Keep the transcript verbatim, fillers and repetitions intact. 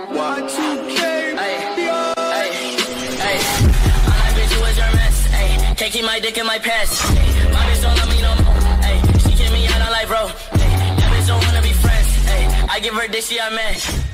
Y two K, Ay, ay, ay. I'm like, bitch, you was your mess. Ay, can't keep my dick in my pants. Ay, my bitch don't love me no more. Ay, she kick me out, I'm like, bro. Ay, that bitch don't wanna be friends. Ay, I give her dick, she a man.